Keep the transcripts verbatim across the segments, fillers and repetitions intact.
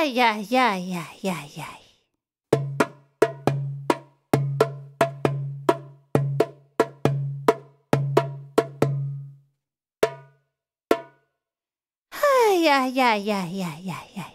Ai, ai, ai, ai, ai, ai. Ai, ai, ai, ai, ai, ai, ai.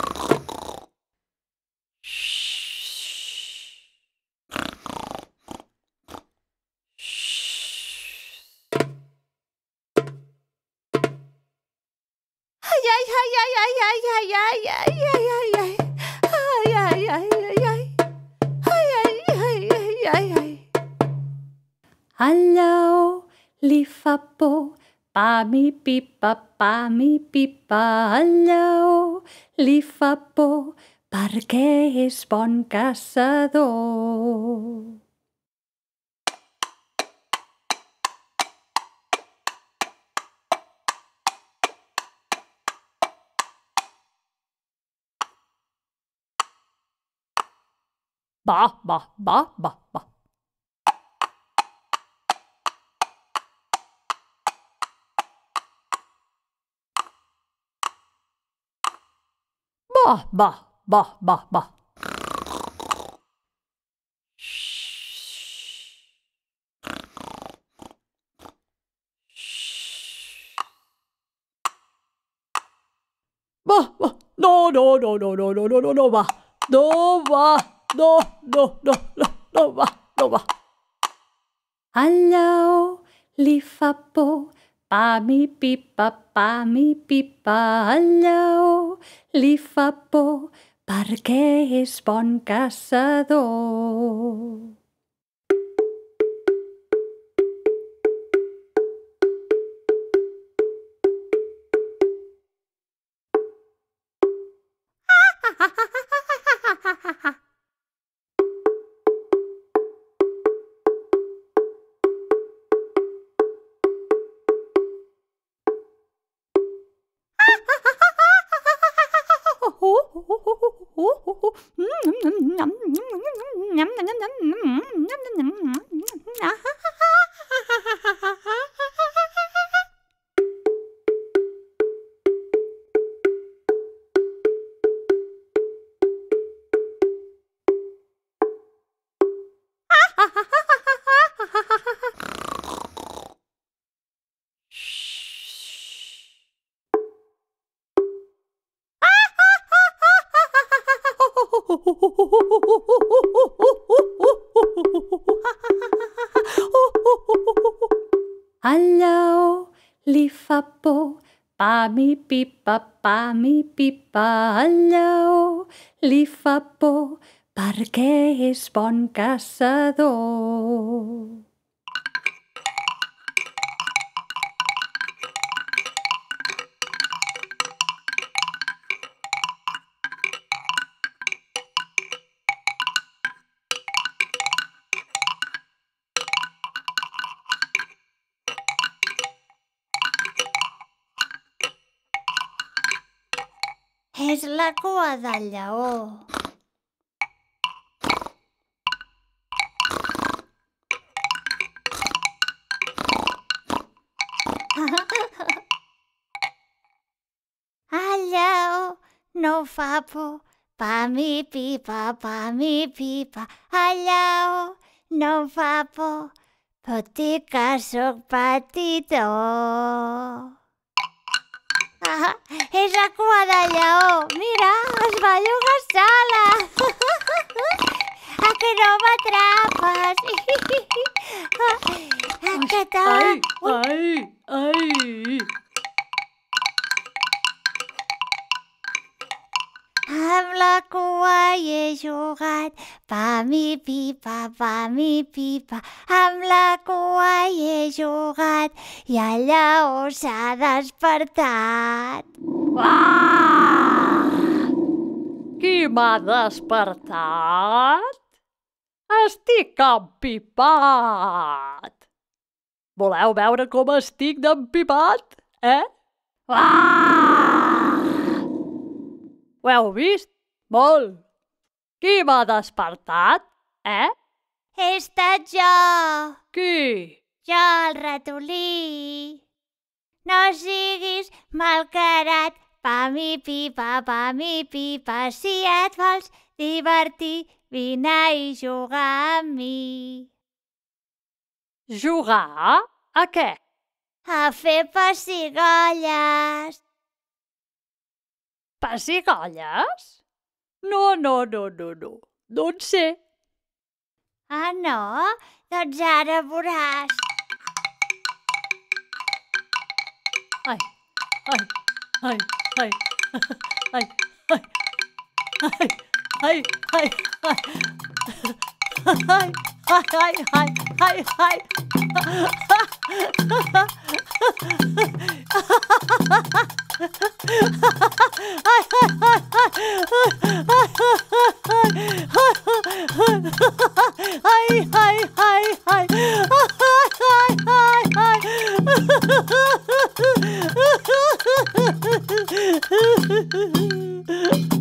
Ai, ai, ai, ai, ai, ai, ai, ai, ai, ai, ai, ai. Ai, ai, ai, ai, ai. Ai, ai, ai, ai, ai, ai. El lleó li fa por, pami-pipa, pami-pipa. El lleó li fa por perquè és bon caçador. Va, va, va, va, va. Va, va, va, va, va. Va, va. No, no, no, no, no, no, no, no, no va. No va, no, no, no, no, no va, no va. El lleó li fa por, pami-pipa, pami-pipa. El lleó li fa por perquè és bon caçador. El lleó li fa por, pami-pipa, pami-pipa. El lleó li fa por perquè és bon caçador. És la cua del lleó. El lleó no fa por, pami-pipa, pami-pipa. El lleó no fa por, tot i que sóc petitó. Ah, és la cua del lleó. Mira, es belluga sola. A que no m'atrapes? A que tal? Ai, ai. Amb la cua hi he jugat, pami-pipa, pami-pipa. Amb la cua hi he jugat i el lleó s'ha despertat. Ah! Qui m'ha despertat? Estic empipat. Voleu veure com estic d'empipat, eh? Ah! Ho heu vist? Molt. Qui m'ha despertat, eh? He estat jo, Qui? jo el ratolí. No siguis malcarat, Pami, pipa, pami, pipa, si et vols divertir, vine i jugar amb mi. Jugar? A què? A fer pessigolles. Pessigolles? No, no, no, no, no. No en sé. Ah, no? Doncs ara veuràs. Ai, ai, ai, ai, ai, ai, ai, ai, ai, ai, ai, ai, ai, ai. Ai, ai, ai, ai.